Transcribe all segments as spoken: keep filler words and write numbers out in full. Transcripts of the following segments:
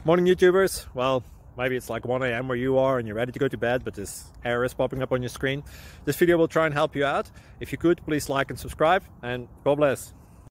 Morning YouTubers. Well, maybe it's like one A M where you are and you're ready to go to bed, but this error is popping up on your screen. This video will try and help you out. If you could, please like and subscribe, and God bless.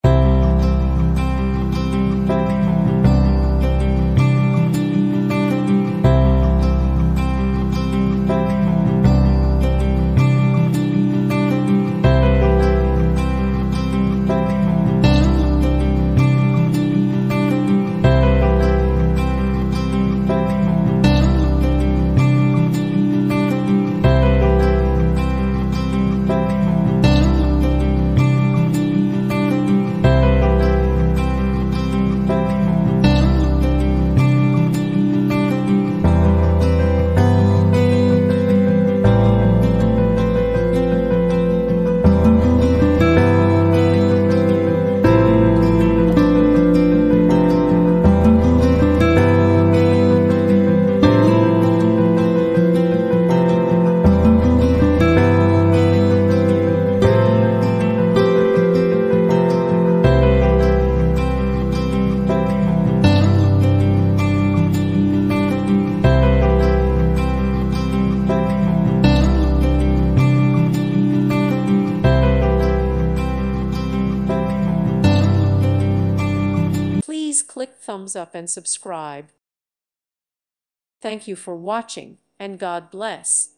Please click thumbs up and subscribe. Thank you for watching, and God bless.